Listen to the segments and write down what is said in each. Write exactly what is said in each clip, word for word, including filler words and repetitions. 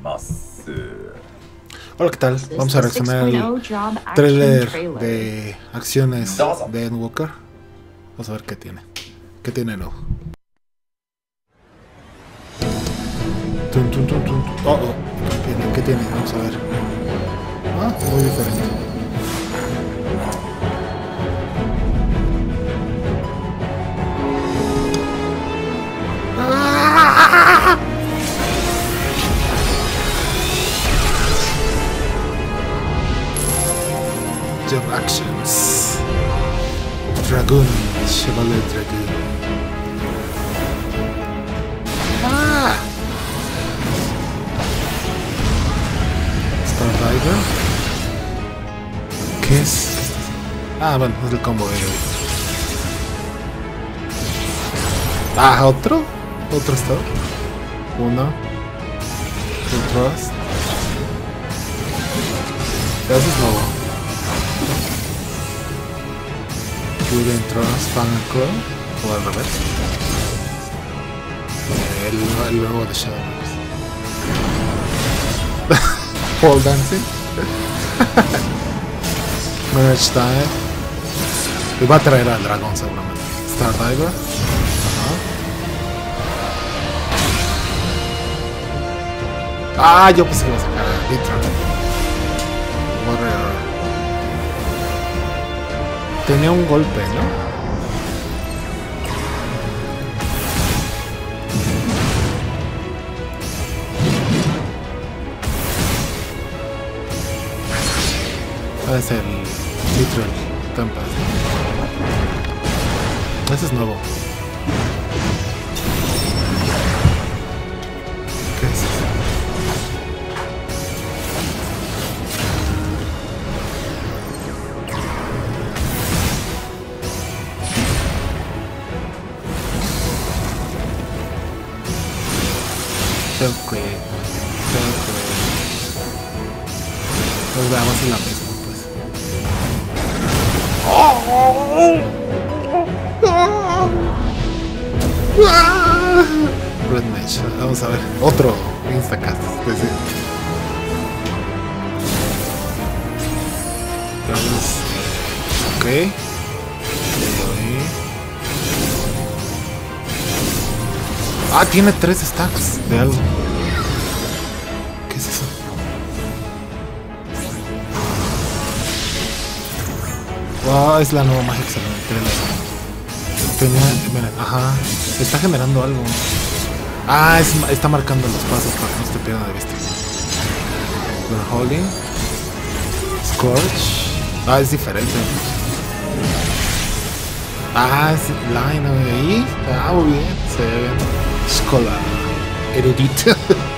Hola, ¿qué tal? Vamos a reaccionar al trailer de acciones de Endwalker. Vamos a ver qué tiene. ¿Qué tiene nuevo? Tun, tun, tun, tun. Oh, oh. ¿Qué tiene? ¿Qué tiene? Vamos a ver. Ah, muy diferente. Jump actions. Dragoon, Chevalier Dragoon. Ah. Stardiver. ¿Qué es? Ah, bueno, es el combo de hoy. Ah, otro. Otro Star. Uno. Un Trust. Eso es nuevo. Wooden Trust, Fanco. O al revés. El, el nuevo de Shadowbox. Pole Dancing. Merge Time. Y va a traer al dragón seguramente. Stardiver. Ah, yo pensé que iba a sacar a Vitron. Warrior. Tenía un golpe, ¿no? Ah, es el Vitron Tempest. Ese es nuevo. ¿Qué es eso? Shockwave, Shockwave. Pues veamos en la misma, pues. Red Mage, vamos a ver. Otro Instacast, pues sí. Entonces, ok. Ah, tiene tres stacks de algo. ¿Qué es eso? Wow, es la nueva magia excelente. Tenía, miren, ajá, se está generando algo. Ah, es, está marcando los pasos para que no se te pierdan de vista. Holding. Scorch. Ah, es diferente. Ah, es line ahí. Ah, muy bien, se ve bien. Escola erudita.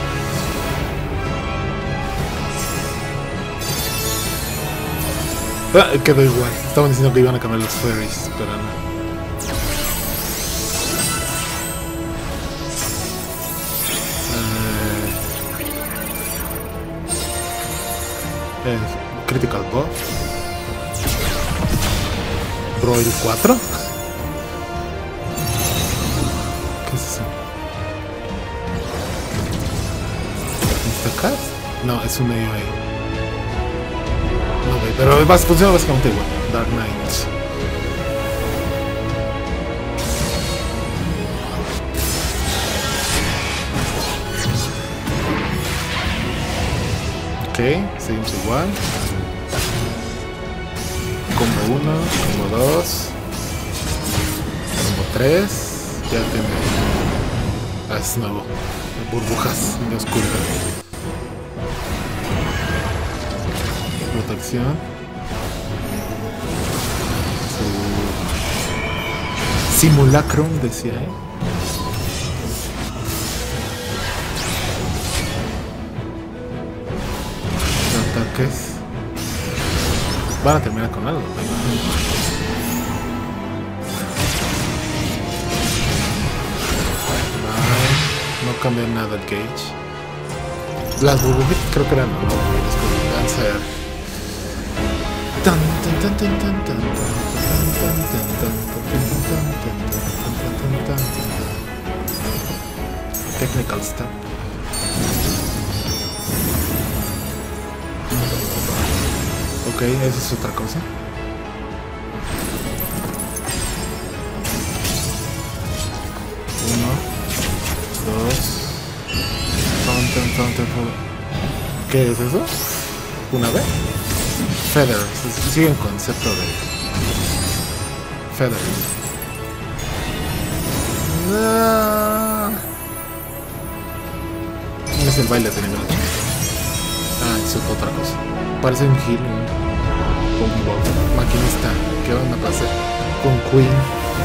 Ah, quedó igual. Estaban diciendo que iban a cambiar los fairies, pero no. Eh, eh, Critical Buff. Broil cuatro. ¿Qué es eso? ¿Instacast? No, es un medio ahí. No, okay, pero funciona básicamente igual. Dark Knight. Ok, seguimos igual. Combo uno, combo dos, combo tres. Ya tiene. Ah, es nuevo. Burbujas de oscuridad. Protección. Su simulacrum, decía, ¿eh? Ataques. Van a terminar con algo, ¿no? No cambia nada el gauge. Las burbujitas creo que eran no, es como dancer. Technical step. Ok, esa es otra cosa. Uno, dos. Fountain, fountain, fountain. ¿Qué es eso? ¿Una vez? Feathers. Sigue el concepto de Feathers. No. Es el baile de nivel ocho. Ah, eso es otra cosa. Parece un heal, un maquinista. ¿Qué onda a hacer? Con Queen.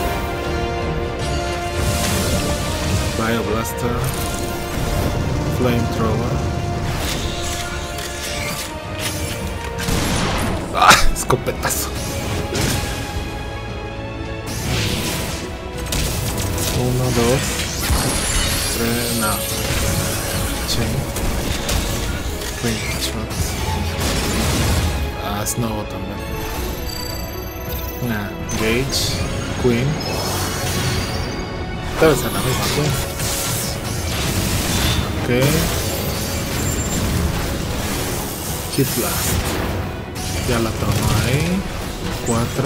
Bio Blaster. Flamethrower. Ah, escopetazo. Uno, dos, tres, no. Chain. Ring shot. Ah, Snow también. Nah, Gage, Queen. Debe ser la misma Queen. Ok. Hit Blast. Ya la tomo ahí. Cuatro.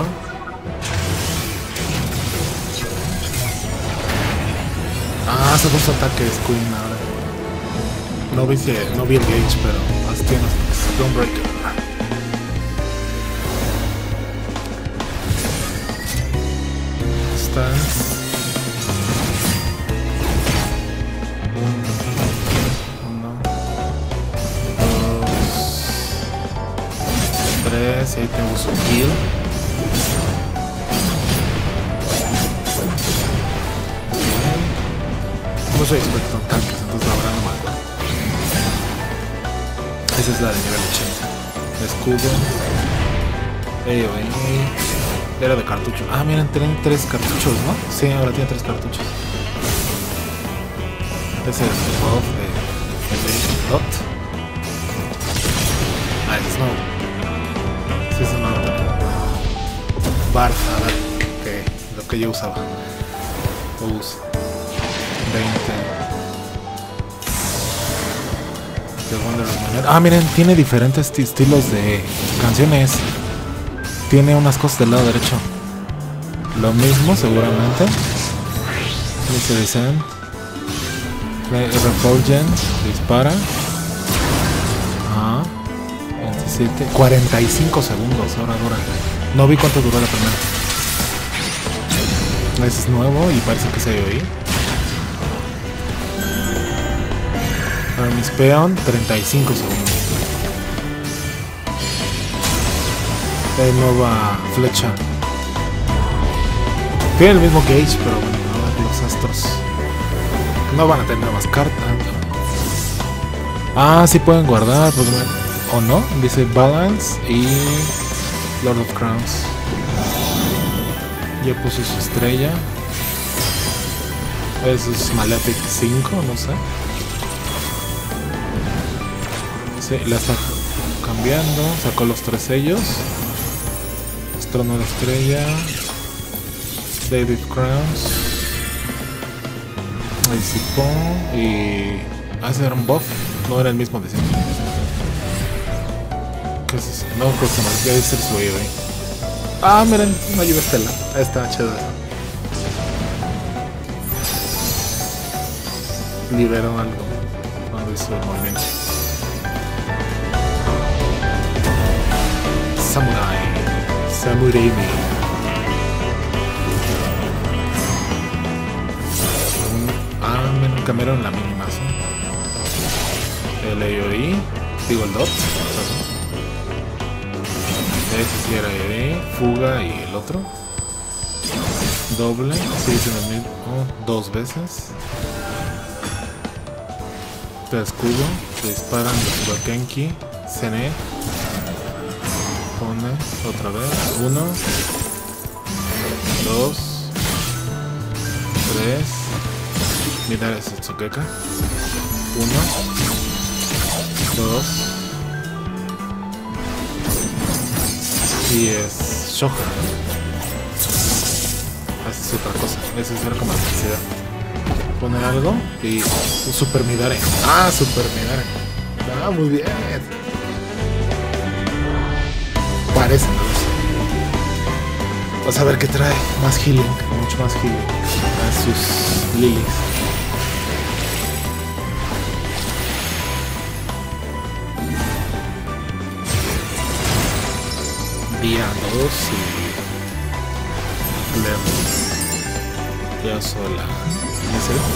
Ah, hace dos ataques Queen ahora. No vi, si, no vi el Gage, pero más tiene Stormbreaker. Stance. Uno, uno, dos, tres, y ahí tengo su kill. No soy experto en tanques, entonces la verdad no me acuerdo. Esa es la de nivel ochenta. Escudo. Ey, ey. Era de cartucho. Ah, miren, tienen tres cartuchos, ¿no? Sí, ahora tiene tres cartuchos. Ese es el buff de Dot. Ah, es nuevo. Sí, es nuevo. Barf, a ver. Ok, lo que yo usaba. Lo uso. veinte. Ah, miren, tiene diferentes estilos de canciones. Tiene unas cosas del lado derecho. Lo mismo, seguramente. Dice Descent. Refulgent. Dispara. Ajá. veintisiete. cuarenta y cinco segundos. Ahora dura. No vi cuánto duró la primera. Ese es nuevo y parece que se ha ido ahí. Mis Peon, treinta y cinco segundos. De nueva flecha. Tiene el mismo Gage, pero bueno, los astros no van a tener nuevas cartas. Ah, sí pueden guardar, pues, o no. Dice Balance y Lord of Crowns. Ya puso su estrella. Eso es Malefic cinco, no sé. Sí, la está cambiando, sacó los tres sellos. Trono de estrella. David Crowns. Ahí Sipó. Y... Ah, ese era un buff. No era el mismo de siempre. ¿Qué es eso? No, cosa más. Ya dice el subido ahí. Ah, miren, una ayuda estela. Ahí está, chido eso. Liberó algo cuando hizo el movimiento. Samurai. Samurai. Ah, me cambiaron la mínima, ¿sí? El A O E. Digo el dot. Ese sí era A O E. Fuga y el otro. Doble. Sí, es en el mismo. Dos veces. Te escudo. Te disparan los Bakenki. Sene. Pone otra vez. Uno. Dos. Tres. Mira ese Tsukeka. Uno. Dos. Y es Shoha. Esa es otra cosa. Esa es era como la necesidad. Poner algo y Super Midare. Ah, Super Midare. Ah, muy bien. Parece, no lo sé. Vamos a ver qué trae. Más healing, mucho más healing. A sus lilies. Día dos y... Levo. Yo sola. ¿En serio?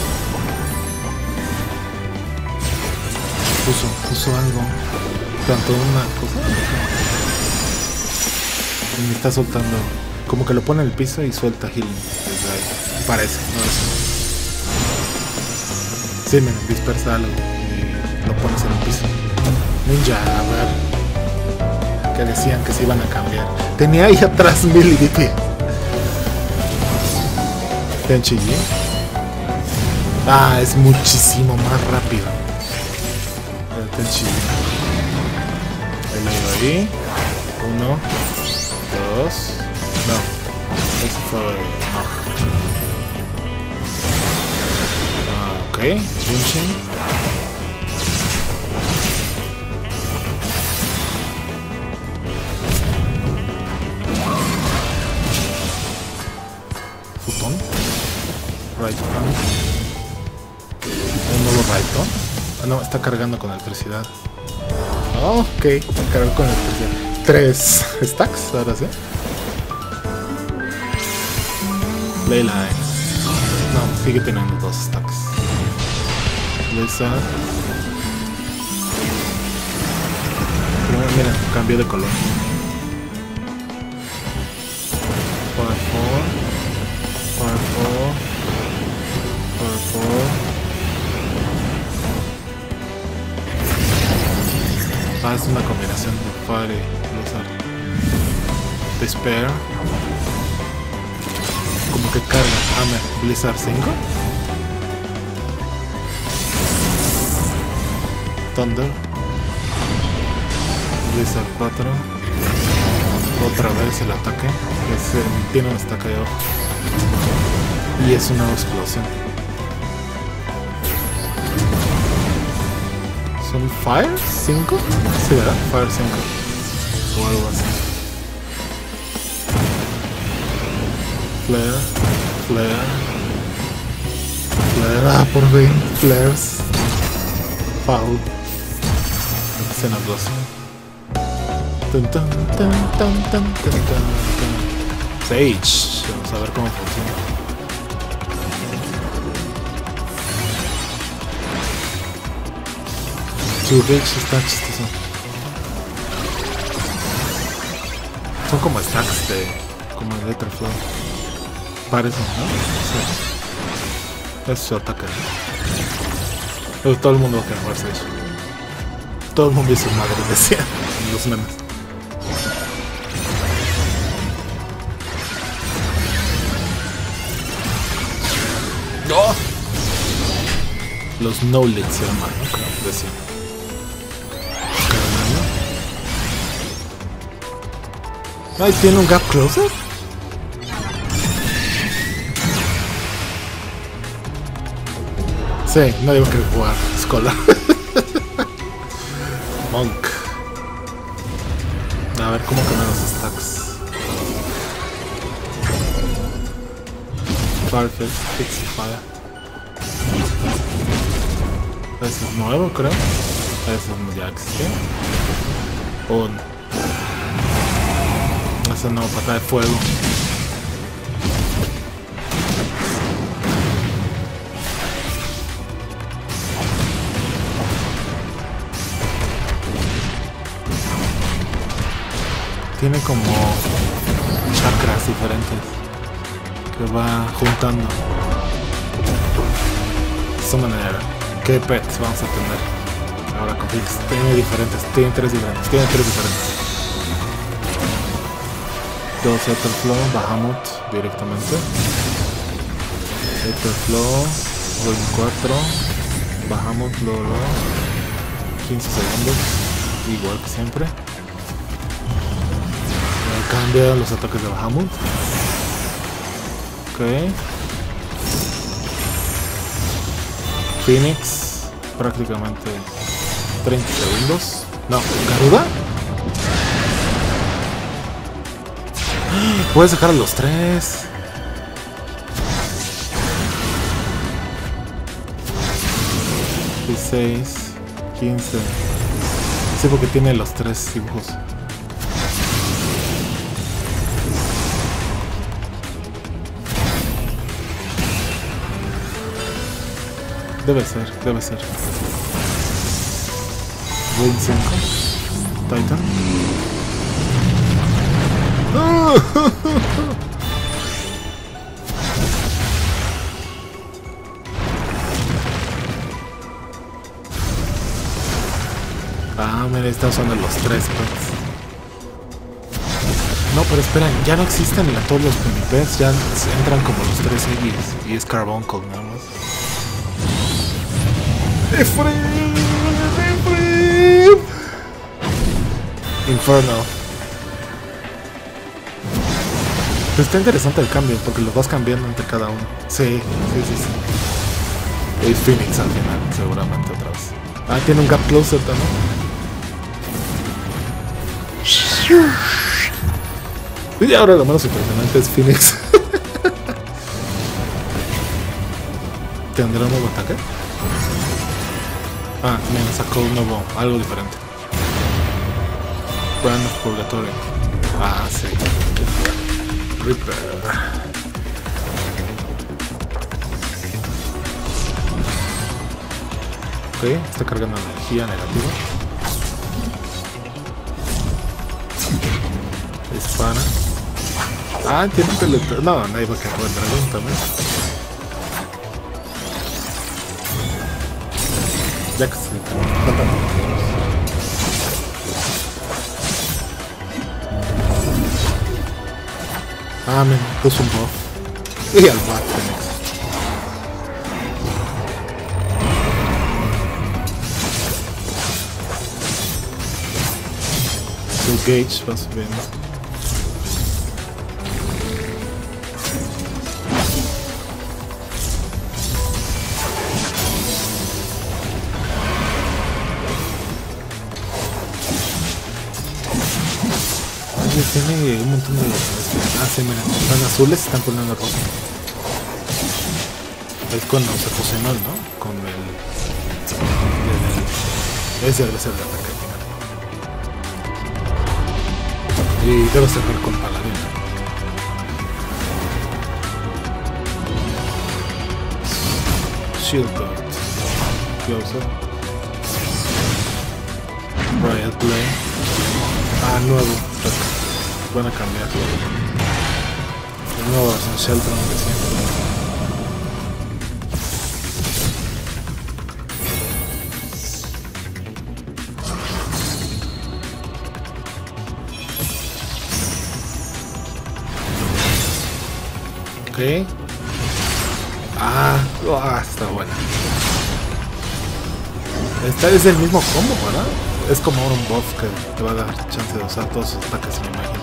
Puso, puso algo. Plantó una cosa. Y me está soltando. Como que lo pone en el piso y suelta healing desde ahí. Parece, no lo sé. Sí, me dispersa algo y lo pones en el piso. Ninja, a ver. Que decían que se iban a cambiar. Tenía ahí atrás mil D P. Tenchi G. Ah, es muchísimo más rápido. El Tenchi G. He leído ahí. Uno. Dos. No. Ese fue. No. Ah, ok. Junshin. Futón. Right on. Un nuevo right on. Ah, no, está cargando con electricidad. Oh, ok, cargó con electricidad. Tres stacks, ahora sí. Leyline. No, sigue teniendo dos stacks. Lisa. Pero mira, cambió de color. Purple. Purple. Purple. Ah, es una combinación de Fire y Blizzard. Despair. Como que carga. Hammer. Blizzard cinco. Thunder. Blizzard cuatro. Otra vez el ataque. Es, eh, tiene un stack ahí abajo. Y es una explosión. ¿Son Fire cinco? Sí, ¿verdad? Fire cinco. O algo así. Flare. Flare. Flare. Ah, por fin. Flares. Foul. Escena dos. Tun, tun, tun, tun, tun, tun, tun, tun. Sage. Vamos a ver cómo funciona. Su Rage está chistoso. Son como stacks de... como el Letterflow. Parece, ¿no? Sí. Es su ataque. Pero todo el mundo va a querer jugar Sage. Todo el mundo y su madre decía en los memes. ¡No! Los knowledge se llaman, ¿no? Como decía. Ay, ¿tiene un gap closer? Sí, nadie va a querer jugar Scholar. Monk. A ver cómo cambian los stacks. Farfield, Fire. Ese es nuevo, creo. Ese ya existía. Un. Ese no, patada de fuego. Tiene como chakras diferentes que va juntando. De esta manera, ¿qué pets vamos a tener? Ahora con Fix tiene diferentes, tiene tres diferentes, tiene tres diferentes. Dos Etherflow, Bahamut directamente. Etherflow, Rolling cuatro, Bahamut, luego, luego, quince segundos, igual que siempre. Cambia los ataques de Bahamut. Ok. Phoenix, prácticamente treinta segundos. No, Garuda. Puedes sacar a los tres. dieciséis, quince. Sí, porque tiene los tres dibujos. Debe ser, debe ser. veinticinco. Titan. Ah, mira, está usando los tres pets. No, pero esperen, ya no existen la, todos los Penipets, ya entran como los tres X y es Carbuncle nada más. ¡Efraín! ¡Efraín! Inferno. Pero está interesante el cambio porque los vas cambiando entre cada uno. Sí, sí, sí, sí. Y Phoenix al final, seguramente otra vez. Ah, tiene un gap closer también. Y ahora lo menos impresionante es Phoenix. ¿Tendrá un nuevo ataque? Ah, me sacó un nuevo, algo diferente. Brand of Purgatory. Ah, sí. Reaper. Ok, está cargando energía negativa. Dispara. Ah, tiene teletransporte. No, nadie va a cargar el dragón también. Ya que se Ah, me puso un buff. Y al Bat Phoenix. Su gauge va subiendo. Tiene un montón de... Ah, sí, miren, están azules, se están poniendo rojo. Es cuando se fusionó, ¿no? Con el... el ese debe ser el ataque final. Y debe cerrar con paladín. Shield Bolt. Closer. Riot Blade. Ah, nuevo. Van a cambiar. El nuevo es un Shelter de siempre. Ok. Ah, oh, está buena. Esta es el mismo combo, ¿verdad? Es como ahora un buff que te va a dar chance de usar todos sus ataques en la imagen.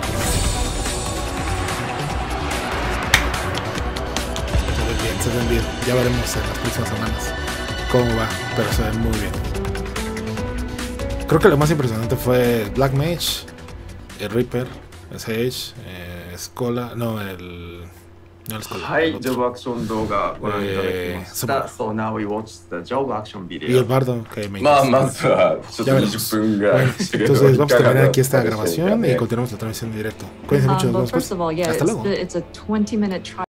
Se ven bien, se ven bien. Ya veremos en las próximas semanas cómo va, pero se ven muy bien. Creo que lo más impresionante fue Black Mage, el Reaper, Sage, eh, Skola, no, el... No, el Skola. はい、ジョブアクション動画ご覧いただきました。 Eh, So now we watch the job action Y el video. bardo que me まあまずはちょっと Ya に veremos. じゅっぷんぐら Bueno, いしてる entonces vamos a terminar aquí esta いかがだったでしょうか grabación y ね continuamos la transmisión en directo. Cuídense mucho, Um, nos well, vemos first of all, yeah, hasta it's, luego. the, it's a twenty minute trial.